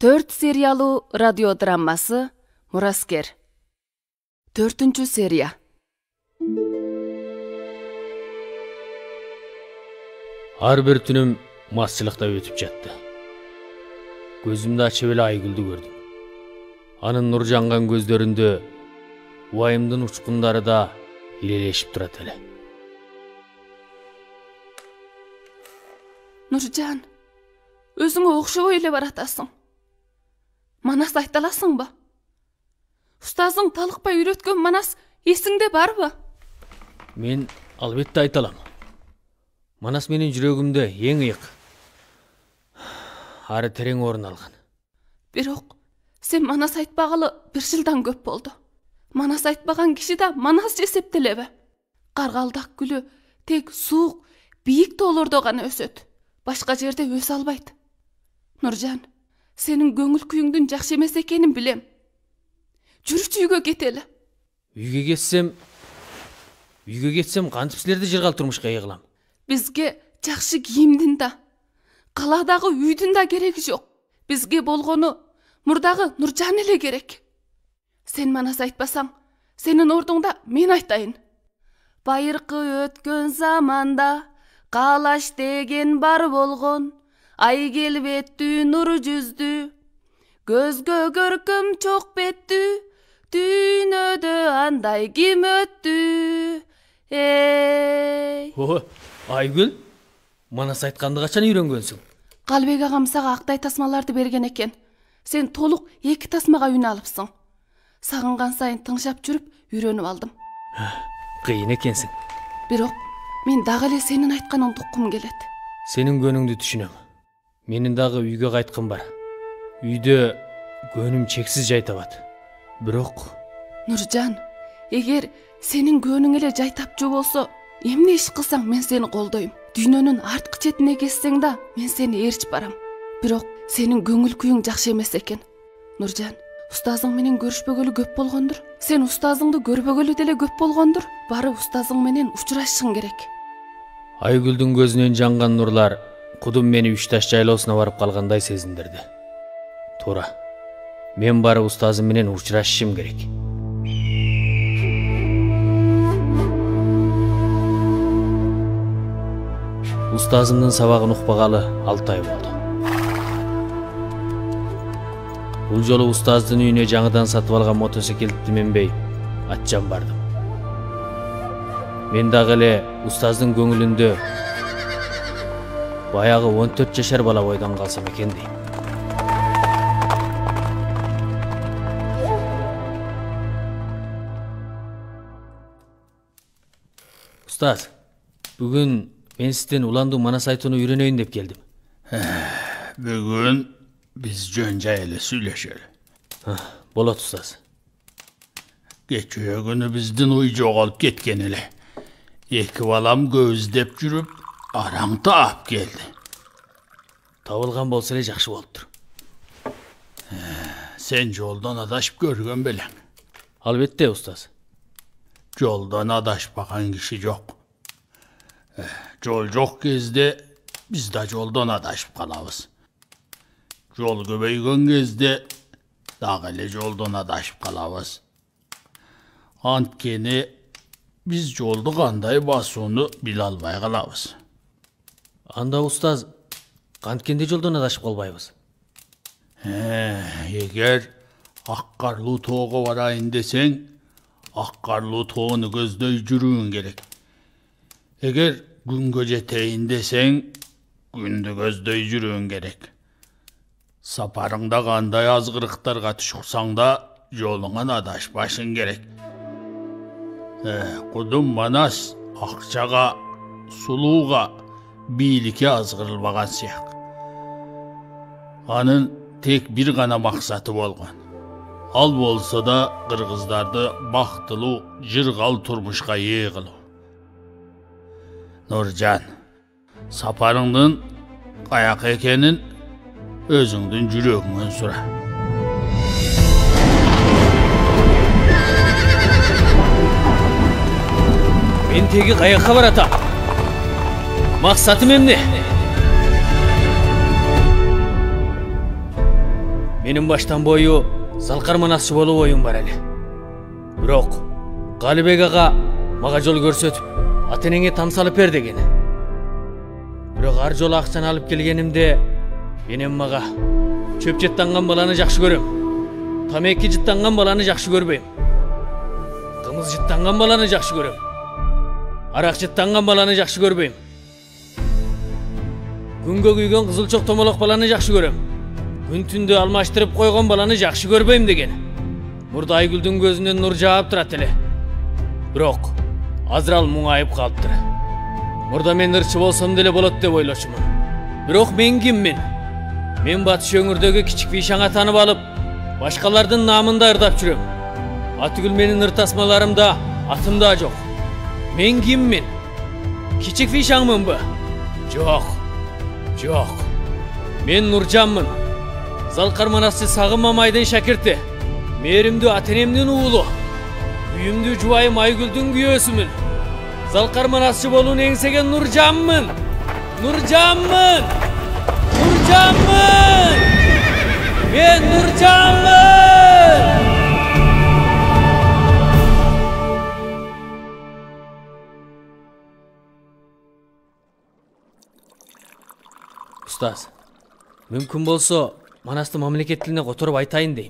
4 сериялуу радио драмасы Мураскер. 4-чү серия. Ар бир түнүм масчылыкта өтүп жатты. Көзүмдү ачып эле Айгүлдү көрдүм. Анын нур жанган көздөрүндө убайымдын учкундары да илелешип турат эле. Нуржан, өзүңө окшобой эле баратасың. Манас айта аласыңбы? Устазың талыкпай үйрөткөн манас эсиңде барбы? Мен албетте айта алам. Манас менин жүрөгүмдө эң ыйык, ары терең орун алган. Бирок сен манас айтпагалы 1 жылдан көп болду. Манас айтпаган киши да манас эсептелеби? Каргалдак гүлү тек суук, бийик тоолордо гана өсөт. Башка жерде өсө албайт. Нуржан, сенин көңүл күйүңдүн жакшы эмес экенин билем. Жүрүчү үйгө кетели. Үйгө кетсем кантип силерди жыргал турмушка ыйгылам? Бизге жакшы кийимдин да, калаадагы үйдүн да кереги жок. Бизге болгону мурдагы Нуржан эле керек. Сен манас айтпасаң, сенин ордуңда мен айтайын. Байыркы өткөн заманда калаш деген бар болгон, ай келбеттүү нур жүздүү, көзгө көркөм чок беттүү, дүйнөдө андай ким өттү? Айгүл, манас айтканды качан үйрөнгөнсүң? Калбек агам сага актай тасмаларды берген экен. Сен толук 2 тасмага үн алыпсың. Сагынган сайын тыңшап жүрүп үйрөнүп алдым. Кыйын экенсиң. Бирок мен дагы эле сенин айтканыңды уккум келет. Сенин көнүңдү түшүнөм. Менин дагы үйгө кайткым бар. Үйдө көнүм чексиз жай табат. Бирок Нуржан, эгер сенин көнүң эле жай тапчу болсо, эмне иш кылсаң мен сени колдойм. Дүйнөнүн арткы четине кетсең да мен сени ээрчип барам. Бирок сенин көңүл күйүң жакшы эмес экен. Нуржан, устазың менен көрүшпөгөлү көп болгондур. Сен устазыңды көрбөгөлү деле көп болгондур. Бары устазың менен учурашышың керек. Айгүлдүн көзүнөн жанган нурлар кудум мени 3 таш жайлоосуна барып калгандай сезиндирди. Туура. Мен бары устазым менен учурашышым керек. Устазымдын сабагын укпагалы 6 ай болду. Бул жолу устаздын үйүнө жаңыдан сатып алган мотоциклди минбей, атчан бардым. Мен дагы эле устаздын көңүлүндө баягы 14 жашар бала бойдон калсам экен дейм. Устаз, бүгүн мен сизден уландуу манас айтууну үйрөнөйүн деп келдим. Бүгүн биз жөн жай эле сүйлөшөлү. Болот устаз. Кечээ күнү биздин уй жоголуп кеткен эле. 2 балам көздөп жүрүп, араң таап келди. Табылган болсо эле жакшы болуптур. Сен жолдон адашып көргөн белең? Албетте устаз. Жолдон адашпаган киши жок. Жол жок кезде биз да жолдон адашып калабыз. Жол көбөйгөн кезде дагы эле жолдон адашып калабыз. Анткени биз жолду кандай басууну биле албай калабыз. Анда устаз, канткенде жолдон адашып калбайбыз? Эгер ак карлуу тоого барайын десең, ак карлуу тоону көздөй жүрүүң керек. Эгер күнгө жетейин десең, күндү көздөй жүрүүң керек. Сапарыңда кандай азгырыктарга түшүксаң да, жолуңан адашпашың керек. Кудум манас акчага, сулууга, бийликке азгырылбаган сыяк. Анын тек бир гана максаты болгон. Ал болсо да кыргыздарды бактылуу, жыргал турмушка ээ кылуу. Нуржан, сапарыңдын каяка экенин өзүңдүн жүрөгүңөн сура. Мен теги каяка баратам? Максатым эмне? Менин баштан бою Залкар Манасчы болуп оюм бар эле. Бирок Галибек ага мага жол көрсөтүп, ата-энеңе там салып бер деген. Бирок ар жолу акчаны алып келгенимде менен мага чөп жыттанган баланы жакшы көрөм. Тамеки жыттанган баланы жакшы көрбөйм. Кымыз жыттанган баланы жакшы көрөм. Арак жыттанган баланы жакшы көрбөйм. Күнгө күйгөн кызылчок томолок баланы жакшы көрөм. Күн түндө алмаштырып койгон баланы жакшы көрбөйм деген. Мурда Айгүлдүн көзүнөн нур жаап турат эле. Бирок азыр ал муңайып калыптыр. Мурда мен ырчы болсом деле болот деп ойлочумун. Бирок мен киммин? Мен батыш өңүрдөгү кичик Вишаң атанып алып, башкалардын наамында ырдап жүрөм. Атүгүл менин ыр тасмаларымда, атымда жок. Мен киммин? Кичик Вишаңмынбы? Жок. Жок. Мен Нуржанмын. Залкар Манасчы Сагым Мамайдын шакирти. Мээримдүү ата-энемдин уулу. Үйүмдүү жубайым Айгүлдүн күйөөсүмүн. Залкар Манасчы болууну эңсеген Нуржанмын. Нуржанмын. Нуржанмын. Мен Нуржанмын. Устаз, мүмкүн болсо Манасты мамлекет тилине которуп айтайын дейм.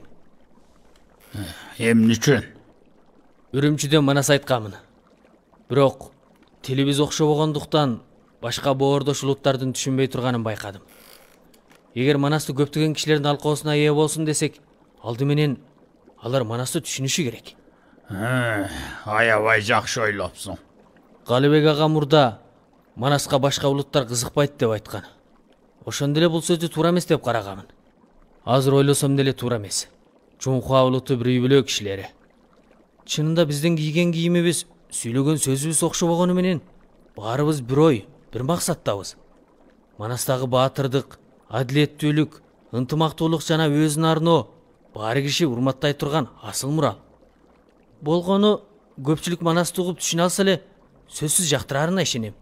Эмне үчүн? Үрүмчүдөн Манас айткамын. Бирок тилибиз окшобогондуктан башка боордош улуттардын түшүнбөй турганын байкадым. Эгер Манасты көптөгөн кишилердин алкоосуна ээ болсун десек, алды менен алар Манасты түшүнүшү керек. Аябай жакшы ойлопсуң. Галибек ага мурда Манаска башка улуттар кызыкпайт деп айткан. Ошондо эле бул сөздү туура эмес деп караганмын. Азыр ойлосом деле туура эмес. Чоңхуа улуту бир үй бүлө кишилери. Чынында биздин кийген кийимибиз, сүйлөгөн сөзүбүз окшобогону менен баарыбыз бир ой, бир максаттабыз. Манастагы баатырдык, адилеттүүлүк, ынтымактуулук жана өзүнө арноо баары киши урматтай турган асыл мурал. Болгону көпчүлүк Манасты угуп түшүнө алса эле сөзсүз жактырарына ишенем.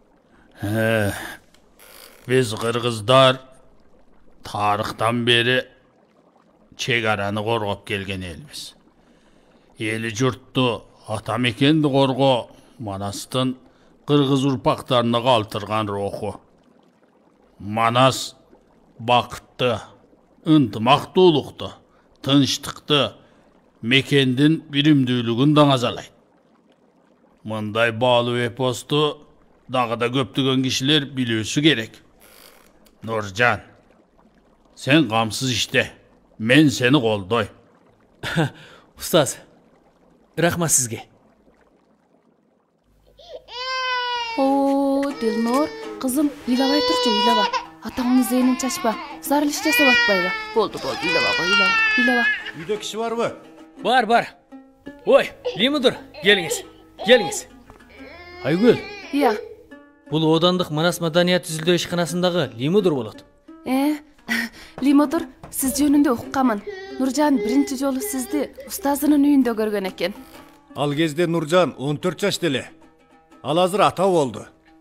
Биз кыргыздар тарыхтан бери чек араны коргоп келген элбиз. Эли журтту, ата мекенди коргоо Манастын кыргыз урпактарына калтырган руху. Манас бакытты, ынтымактуулукту, тынчтыкты, мекендин биримдүүлүгүн даңазалайт. Мындай баалуу эпосту дагы да көптөгөн кишилер билүүсү керек. Нуржан, сен камсыз иште, мен сени колдойм. Устаз, рахмат сизге. Дилнур, кызым, ыйлабай турчу, ыйлаба. Атаңдын зээнин чачпа. Зарылыш жасап атпайбы? Болду, ыйлаба го, ыйлаба. Үйдө киши барбы? Бар. Ой, Лимудур, келиңиз. Айгүл. Ия. Бул Оодандык Манас маданият түзүлдөө ишканасындагы Лимудур болот. Лимудур, сиз жөнүндө уккамын. Нуржан биринчи жолу сизди устазынын үйүндө көргөн экен. Ал кезде Нуржан 14 жашта эле. Ал азыр ата болду.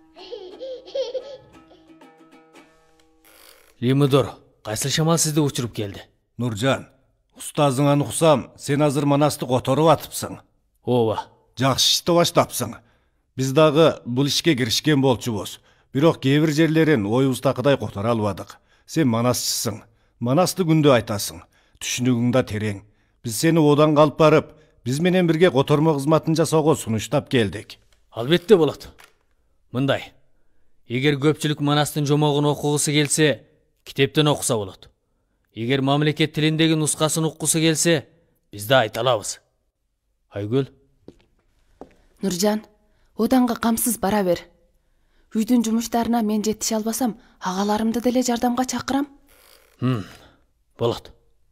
Лимудур, кайсыл шамал сизди учуруп келди? Нуржан, устазыңан уксам, сен азыр Манасты которуп атыпсың. Ооба. Жакшы ишти баштапсың. Биз дагы бул ишке киришкен болчубуз. Бирок кээ бир жерлерин оюбуздакыдай котора албадык. Сен Манасчысың. Манасты күндө айтасың. Түшүнүгүң да терең. Биз сени одан калып барып, биз менен бирге котормо кызматын жасоого сунуштап келдик. Албетте болот. Мындай. Эгер көпчүлүк Манастын жомогун окугусу келсе, китептен окуса болот. Эгер мамлекет тилиндеги нускасын уккусу келсе, биз да айта алабыз. Айгүл. Нуржан, оданга камсыз бара бер. Үйдүн жумуштарына мен жетише албасам, агаларымды деле жардамга чакырам. Болот.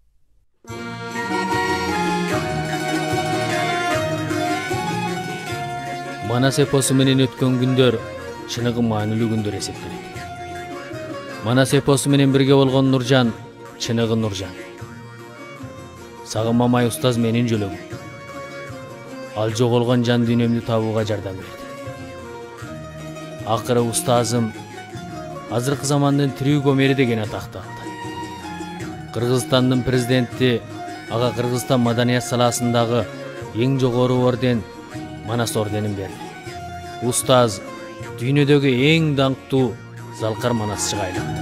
Манас эпосу менен өткөн күндөр чыныгы маанилүү күндөр эсептелет. Манас эпосу менен бирге болгон Нуржан чыныгы Нуржан. Сагым Мамай устаз менин жөлөгүм. Ал жоголгон жан дүйнөмдү табууга жардам берди. Акыры устазым азыркы замандын тирүү комери деген атакты алды. Кыргызстандын президенти ага Кыргызстан маданият саласындагы эң жогору орден Манас орденин берди. Устаз дүйнөдөгү эң даңктуу Залкар Манасчыга айланды.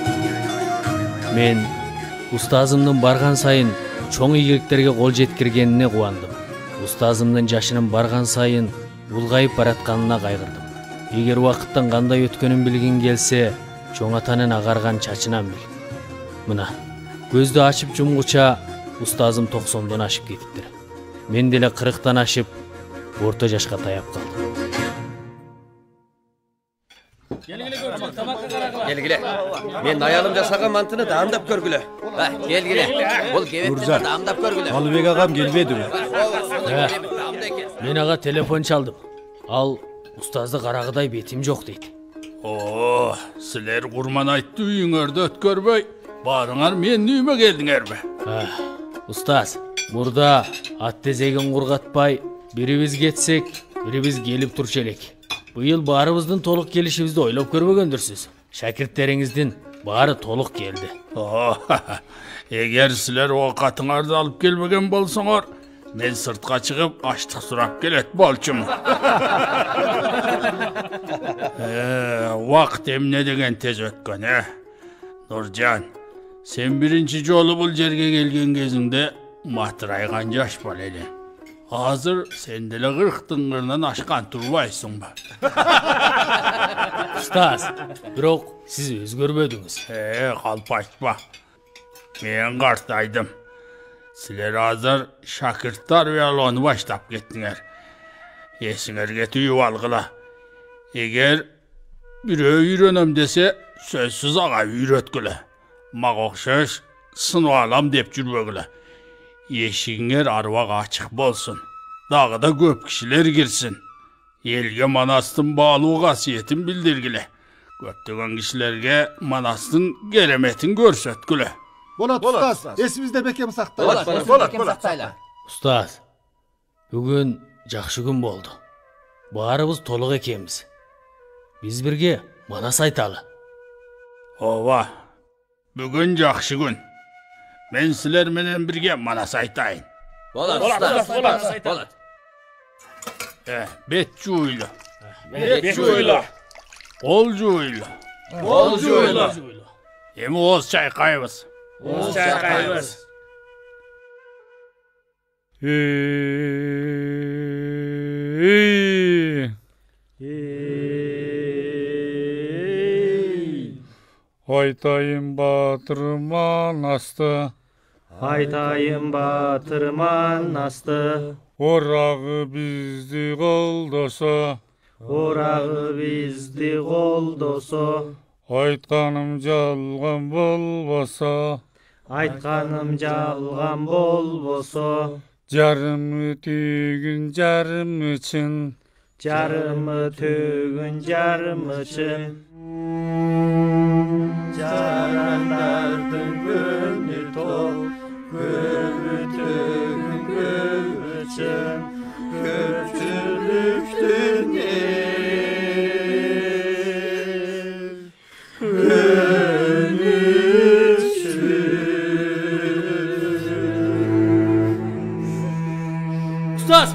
Мен устазымдын барган сайын чоң ийгиликтерге кол жеткиргенине кубандым. Устазымдын жашынын барган сайын улгайып баратканына кайгырдым. Эгер убакыттын кандай өткөнүн билгиң келсе, чоң атанын агарган чачынан бил. Мына, көздү ачып жумгуча устазым 90дон ашып кетиптир. Мен деле 40тан ашып, орто жашка таяп калдым. Келгиле. Мен аялым жасаган мантыны даамдап көргүлө. Келгиле. Бул кебепти даамдап көргүлө. Алыбек агам келбедиби? Мен ага телефон чалдым. Ал устазды карагыдай бетим жок дейт. О, силер курман айтты үйүңөрдө өткөрбөй, барыңар менин үйүмө келдиңерби? Устаз, мурда ат тезегин кургатпай, бирибиз кетсек, бирибиз келип турчу элек. Быйыл баарыбыздын толук келишибизди ойлоп көрбөгөндүрсүз. Шакирттериңиздин баары толук келди. Эгер силер оокатыңарды алып келбеген болсоңор, мен сыртка чыгып аштык сурап келет болчумун. Вакыт эмне деген тез өткөн, Нуржан, сен биринчи жолу бул жерге келген кезиңде матырайган жаш бала элең. Азыр сен деле 40тын кырынан ашкан турбайсыңбы? Устаз, бирок сиз өзгөрбөдүңүз. Калп айтпа. Мен картайдым. Силер азыр шакырттар уялоону баштап кеттиңер. Эсиңерге түйүп алгыла. Эгер бирөө үйрөнөм десе, сөзсүз ага үйрөткүлө. Мага окшош сынып алам деп жүрбөгүлө. Эшигиңер арбак ачык болсун. Дагы да көп кишилер кирсин. Элге Манастын баалуу касиетин билдиргиле. Көптөгөн кишилерге Манастын кереметин көрсөткүлө. Болот, устаз. Эсибизде бекем сактайлы. Болот. Устаз, бүгүн жакшы күн болду. Баарыбыз толук экенбиз. Биз бирге Манас айталы. Ооба. Бүгүн жакшы күн. Мен силер менен бирге Манас айтайын. Болот, устаз. Болот. Бет жуйлу. Ол жуйлу. Эми ооз чайкайбыз. Айтайын батыр Манасты, Айтайын батыр Манасты, орагы бизди колдосо, айтканым жалган болбосо, жарымы төгүн жарымы чын, жарандардын көңү тол, көбү төгүн көбү чын, көпчүлүктүн Устаз!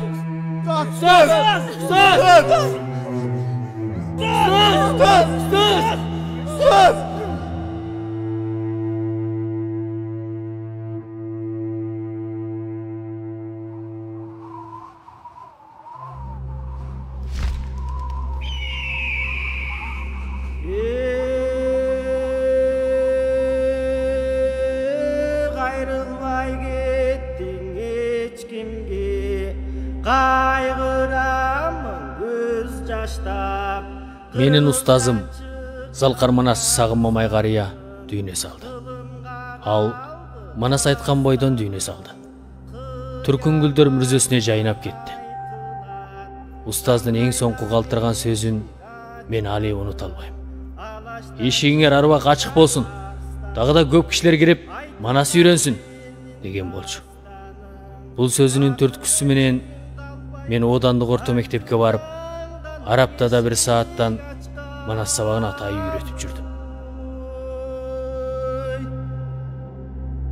Кайрылбай кеттиң эч кимге, кайгырамын көз жаштап. Менин устазым Залкар Манас сагынмамай карыя дүйнө салды. Ал Манас айткан бойдон дүйнө салды. Түркүнгүлдөр мүрзөсүнө жайнап кетти. Устаздын эң соңку калтырган сөзүн мен али унута албайм. Эшигиңер арбак ачык болсун. Дагы да көп кишилер кирип Манас үйрөнсүн деген болчу. Бул сөзүнүн түрткүсү менен мен Оодандык орто мектепке барып, араптада 1 сааттан Манас сабагын атайы үйрөтүп жүрдүм.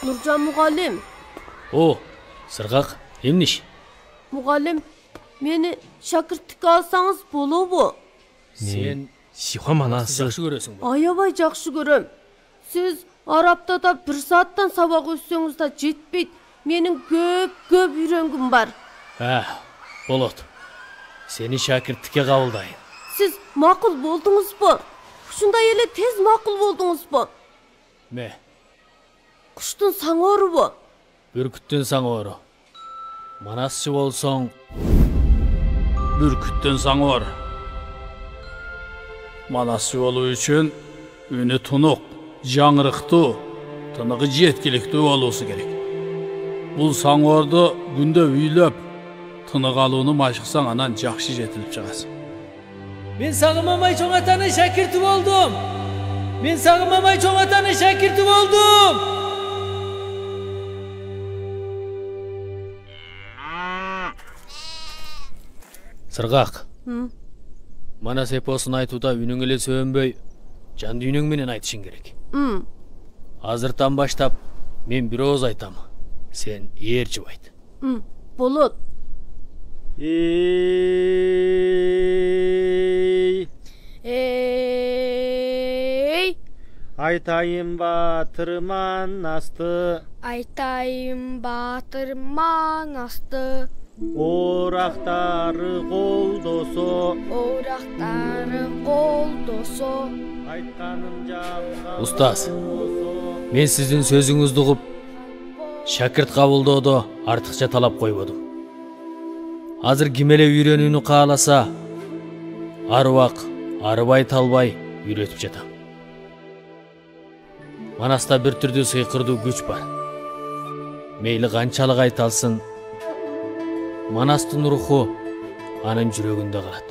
Nurcan mugallim. O, Sırgak, emne iş? Mugallim, meni şakirtlikке alsanız bolubu. Sen Şiha manası жақсы көресің бе? Аябай жақсы көрөм. Сіз араптада 1 сааттан сабақ өтсеңіз да жетпейді. Менің көп үйренгім бар. Болот. Сені шәкірттікке қабылдайын. Сіз мақұл болдыңыз ба? Шундай эле тез мақұл болдыңыз ба? Ме? Құштың саңоры ба? Бүркіттен саңоры. Манасшы болсоң, Бүркіттен саңор. Манасшы болу үшін үні тұнық, жаңырықты, тынығы жеткілікті болусы керек. Бұл саңорды күнде үйлеп, тынық алуыны машықсаң анан жақшы жетіліп шығасың. Мен Сағымамай Чоңатаны шәкірті болдым. Мен Сағымамай Чоңатаны шәкірті болдым. Сырғақ. Манас эпосын айтуда үнің еле сөнбөй, жан дүйнөң менен айтышың керек. Азыртан баштап, мен бір оз айтам. Сен ерчіп айт. Болот. Айтайын батырман асты. Айтайын батырман асты. Орақтары қолдосо. Орақтары қолдосо. Айтқаным жанға. Устаз, мен сіздің сөзіңізді ұғып, шәкірт қабылдауды артықша талап қойбодым. Азыр кимеле үйренүүнү кааласа, арбак, арбай талбай үйрөтүп жатам. Манаста бир түрдүү сыйкырдуу күч бар. Мейли канчалык айталсын, Манастын руху анын жүрөгүндө калат.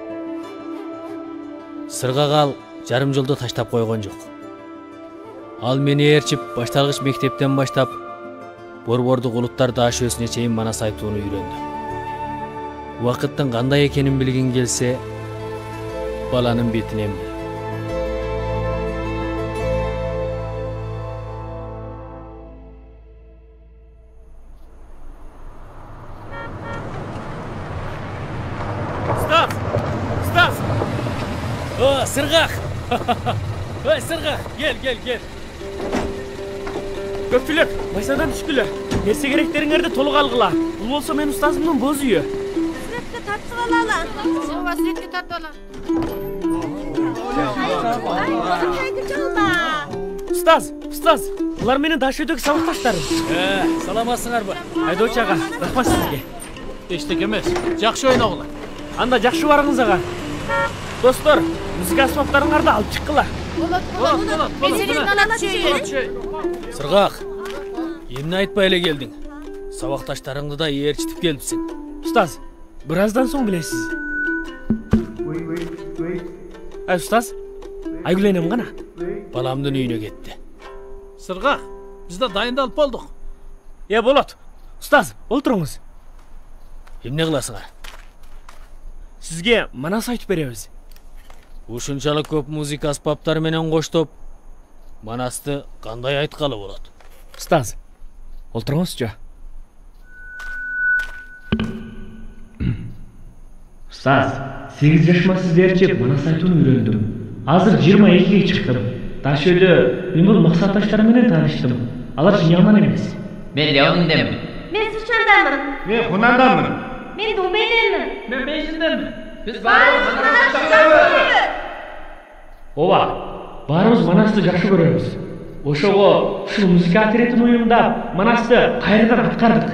Сыргагал жарым жолдо таштап койгон жок. Ал мени ээрчип, башталгыч мектептен баштап, борбордук улуттар даашөсүнө чейин манас айтууну үйрөндү. Вакыттын кандай экенин билгин келсе, баланын бетинен бил. Сыргак! Ой, Сыргак, кел. Көпчүлүк, майсадан түшкүлө. Нерсе керектериңерди толук алгыла. Бул болсо мен устазымдын боз үйү. Sürekli tartып алалы. Ооба, sürekli tartып алалы. Устаз, булар менин даш үйдөгү сабакташтарым. Саламатсыңарбы? Айдоочу ага, рахмат сизге. Эчтеке эмес, жакшы ойногула. Анда жакшы барыңыз ага. Достор, музыка аспаптарыңарды алып чыккыла. Сыргак, эмне айтпай эле келдиң? Сабакташтарыңды да ээрчитип келипсиң. Устаз, бир аздан соң билесиз. Устаз, Айгүл энем кана? Баламдын үйүнө кетти. Сыргак, биз да дайындалып болдук. Болот. Устаз, олтуруңуз. Эмне кыласыңар? Сизге манас айтып беребиз. Ушунчалык көп музыка аспаптары менен коштоп, манасты кандай айткалы болот? Устаз, олтуруңузчу. Устаз, 8 жашыма сиздерчи манас айтууну үйрөндүм. Азыр 22-ге чыктым. Дашөдө мен бул максатташтар менен тааныштым. Алар Жиньяндан эмес. Мен Леониндемин. Мен Сычандамын. Мен Хунандамын. Мен Дубейденмин. Мен Бейжинденмин. Биз баарыбыз манастарды. Ооба, баарыбыз манасты жакшы көрөбүз. Ошого ушул музыка отрядын уюмда манасты кайрадан аткардык.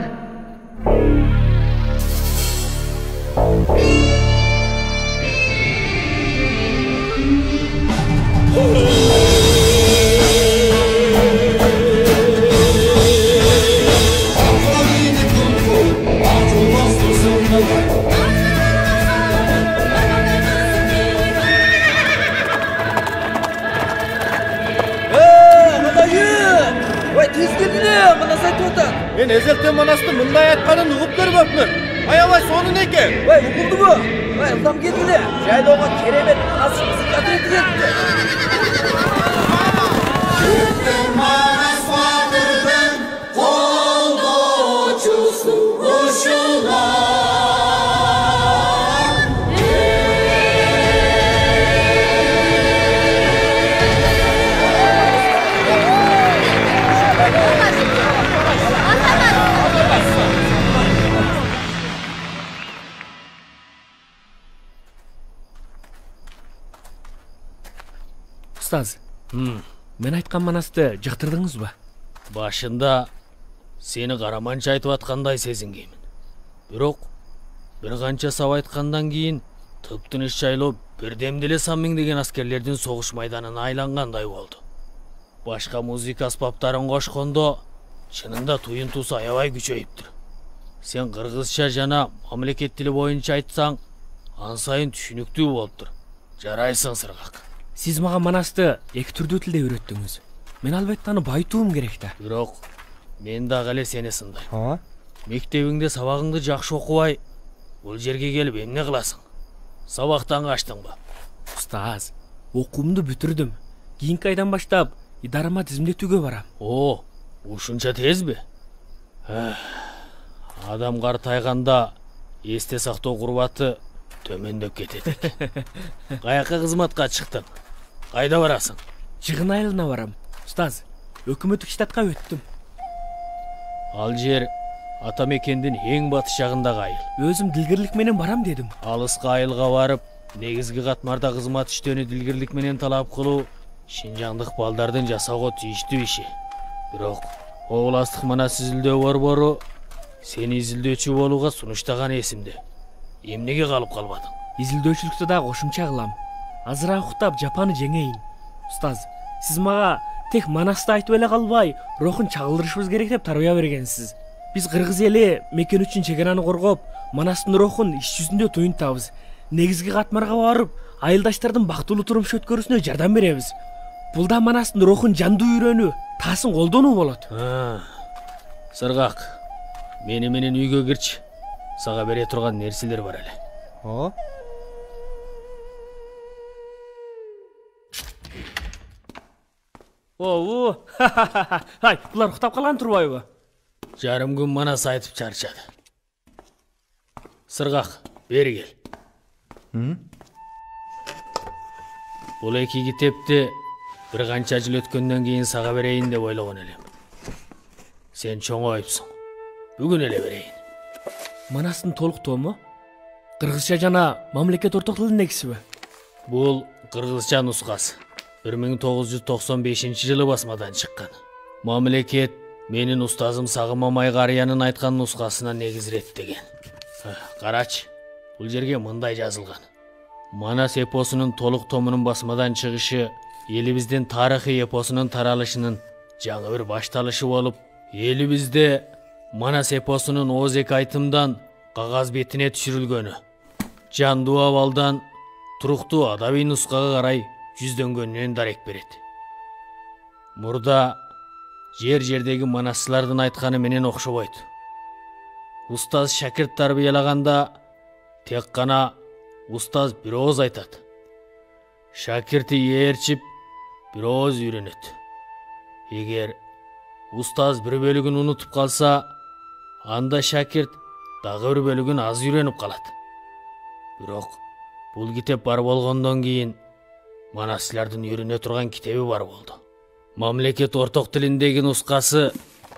Мен эзелтен манасты мындай айтканын угуп көрбөпмүн. Аябай сонун экен. Угулдубу? Ылдам келгиле. Жайлоого керемет манас музыка отряды келипти. Устаз, мен айткан манасты жактырдыңызбы? Башында сени караманча айтып аткандай сезингеймин. Бирок бир канча сап айткандан кийин тыптыныч жайлоо бирдемде эле саммиңдеген аскерлердин согуш майданына айлангандай болду. Башка музыка аспаптарын кошкондо чынында туюнтуусу аябай күчөйүптүр. Сен кыргызча жана мамлекет тили боюнча айтсаң, ан сайын түшүнүктүү болуптур. Жарайсың, Сыргак. Сиз мага манасты эки түрдүү тилде үйрөттүңүз. Мен албетте аны байытуум керек да. Бирок мен дагы эле сени сындайм. Мектебиңде сабагыңды жакшы окубай, бул жерге келип эмне кыласың? Сабактан качтыңбы? Устаз, окуумду бүтүрдүм. Кийинки айдан баштап идарама тизимдетүүгө барам. О, ушунча тезби? Адам картайганда эсте сактоо курбаты төмөндөп кетет. Каяка кызматка чыктың? Кайда барасың? Чыгын айылына барам. Устаз, өкмөттүк штатка өттүм. Ал жер ата мекендин эң батыш жагындагы айыл. Өзүм дилгирлик менен барам дедим. Алыска айылга барып, негизги катмарда кызмат иштөөнү дилгирлик менен талап кылуу шинжаңдык балдардын жасоого тийиштүү иши. Бирок областык манас изилдөө борбору сени изилдөөчү болууга сунуштаган эсимде. Эмнеге калып калбадың? Изилдөөчүлүктү да кошумча кылам. Азыраак уктап жапаны жеңейин. Устаз, сиз мага тек манасты айтып эле калбай, рухун чагылдырышыбыз керек деп тарбия бергенсиз. Биз кыргыз эли мекен үчүн чегараны коргоп, манастын рухун иш жүзүндө туюнтабыз. Негизги катмарга барып, айылдаштардын бактылуу турмуш өткөрүүсүнө жардам беребиз. Бул да манастын рухун жандуу үйрөнүү, таасын колдонуу болот. Сыргак, мени менен үйгө кирчи. Сага бере турган нерселер бар эле. Ай, булар уктап калган турбайбы? Жарым күн манас айтып чарчады. Сыргак, бери кел. Бул эки китепти бир канча жыл өткөндөн кийин сага берейин деп ойлогон элем. Сен чоңоюпсуң. Бүгүн эле берейин. Манастын толук тому? Кыргызча жана мамлекет орток тилиндегисиби? Бул кыргызча нускасы. 1995 жылы басмадан чыккан. Мамлекет менин устазым Сагым Мамай Карыянын айткан нускасына негизиреттеген. Карачы, бул жерге мындай жазылган. Манас эпосунун толук томунун басмадан чыгышы элибиздин тарыхый эпосунун таралышынын жаңы бир башталышы болуп, элибизде Манас эпосунун озек айтымдан кагаз бетине түшүрүлгөнү, жандуу абалдан туруктуу адабий нускага карай жүздөнгөнүнөн дарек берет. Мурда жер-жердеги манасчылардын айтканы менен окшобойт. Устаз шакирт тарбиялаганда тек гана устаз бир ооз айтат. Шакирти ээрчип бир ооз үйрөнөт. Эгер устаз бир бөлүгүн унутуп калса, анда шакирт дагы бир бөлүгүн аз үйрөнүп калат. Бирок бул китеп бар болгондон кийин манасчылардын үйрөнө турган китеби бар болду. Мамлекет орток тилиндеги нускасы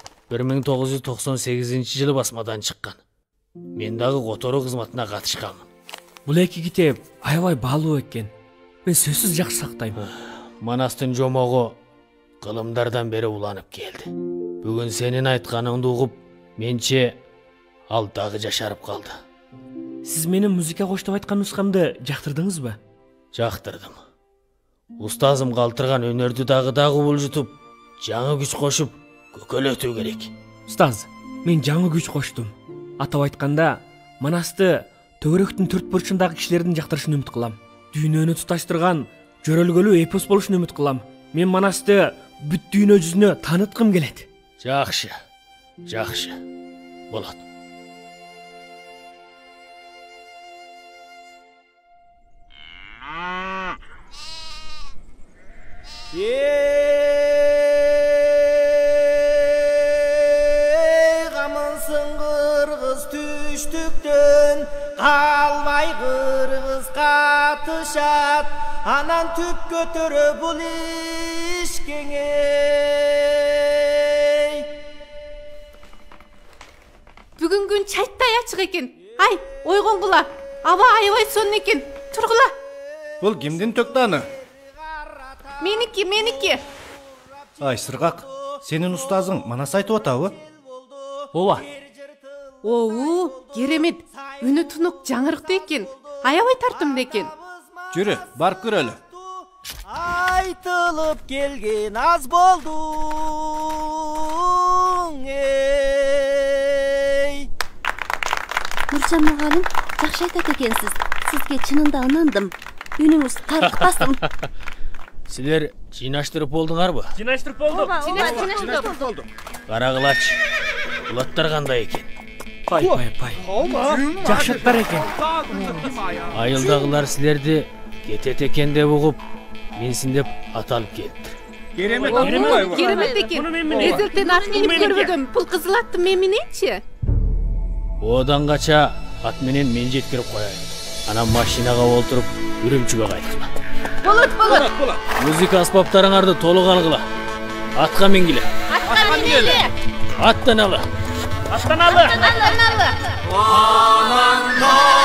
1998 жылы басмадан чыккан. Мен дагы которуу кызматына катышканмын. Бул эки китеп аябай баалуу экен. Мен сөзсүз жакшы сактайм. Манастын жомогу кылымдардан бери уланып келди. Бүгүн сенин айтканыңды угуп, менче ал дагы жашарып калды. Сиз менин музыка коштоп айткан нускамды жактырдыңызбы? Жактырдым. Устазым калтырган өнөрдү дагы булжутуп, жаңы күч кошуп, көкөлөтүү керек. Устаз, мен жаңы күч коштум. Атап айтканда, манасты төгөрөктүн төрт бурчундагы кишилердин жактырышын үмүт кылам. Дүйнөнү туташтырган жөрөлгөлүү эпос болушун үмүт кылам. Мен манасты бүт дүйнө жүзүнө тааныткым келет. Жакшы. Жакшы. Болот. Камынсың кыргыз түштүктөн, калбай кыргыз катышат, анан түп көтөрө бул ишкеңей. Бүгүн күн чайттай ачык экен. Ай, ойгонгула. Аба аябай сонун экен. Тургула. Бул кимдин төктаны? Меники. Ай, Сырғақ, сенің ұстазың Манас айтып атабы? Ооба. Керемет. Үні тұнық жаңырықты екен. Аябай тартымды екен. Жүрі, барып көрелі. Айтылып келген аз болдың, ей. Нұржан мұғалім, жақсы айтады екенсіз. Сізге чынында ынандым. Үніңіз тарқытасым. Силер жинаштырып болдыңар бы? Жинаштырып болдық. Қарағылач, бұлаттар қандай екен? Пай. Жақшаттар екен. Айылдағылар сілерді кетет екен деп ұғып, менсін деп аталып кетті. Керемет екен. Эзелтен ат мініп көрбөгөн бұл қызыл атты менмененші. Одан қача ат менен мен жеткіріп қояйын. Анам машинаға олтырып, үрімчіге қайтқыла. Болады. Музыка аспаптарыңарды толық алғыла. Атқа менгіле. Аттаналы. Аттаналы.